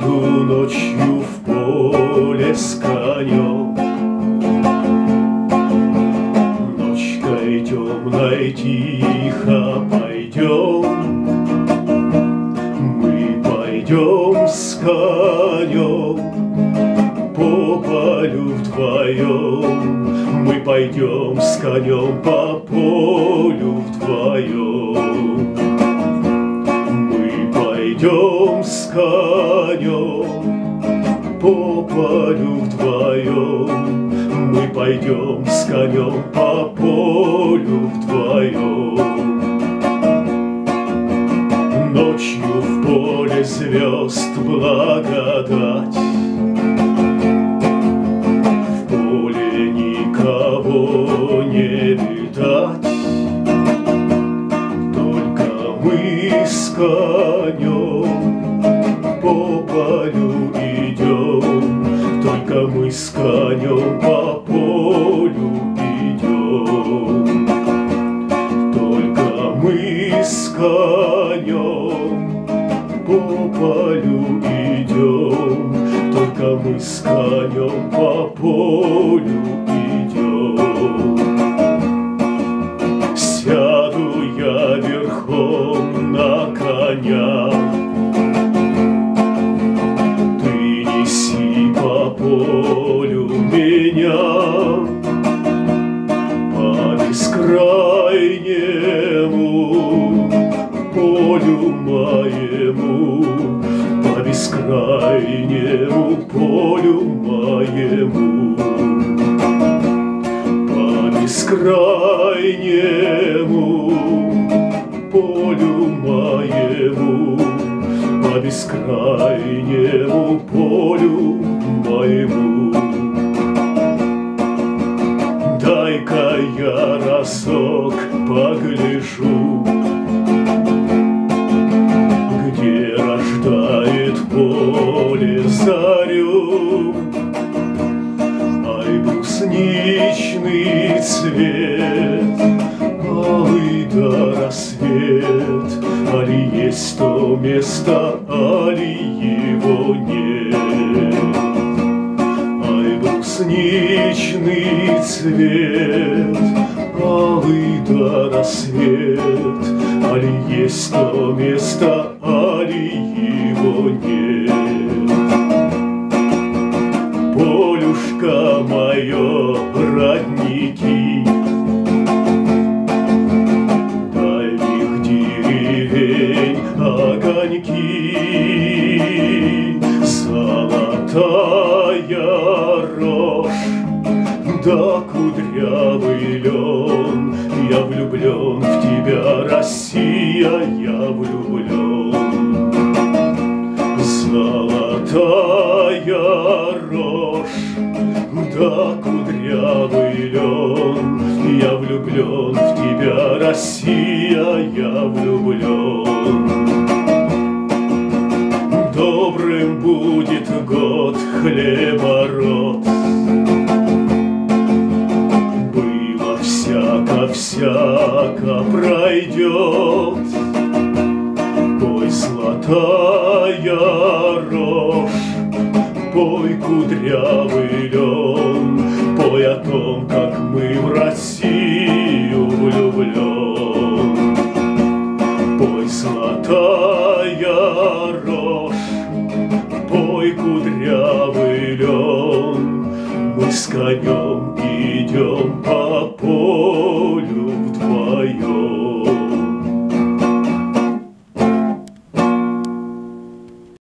Сяду ночью в поле с конем, ночкой темной тихо пойдем. Мы пойдем с конем по полю вдвоем. Мы пойдем с конем по полю вдвоем. Мы пойдем с конем по полю вдвоем. Мы пойдем с конем по полю вдвоем. Ночью в поле звезд благодать, в поле никого не видать. Только мы с конем по полю идем. Только мы с конем по полю идем. Только мы с конем по полю идем. Только мы с конем по полю идем. Сяду я верхом на коня, ты неси по полю меня, по бескрайнему полю моему, по бескрайнему полю моему, по бескрайнему полю моему, по бескрайнему полю моему. Дай-ка я разок погляжу, где рождает поле зарю. Ай, брусничный цвет, алый да рассвет, али есть то место, али его нет. Ай, брусничный цвет, алый да рассвет, али есть то место, али его нет. Полюшка мое, родники дальних деревень огоньки, золотая рожь да кудрявый лен. Я влюблен в тебя, Россия, я влюблен. Золотая рожь да кудрявый лен. Я влюблен в тебя, Россия, я влюблен. Добрым будет год хлебород, было всяко пройдет. Пой, золотая рожь, пой, кудрявый лен, пой о том, как мы в Россию влюблен. Пой, золотая рожь, пой, кудрявый лен, мы с конем идем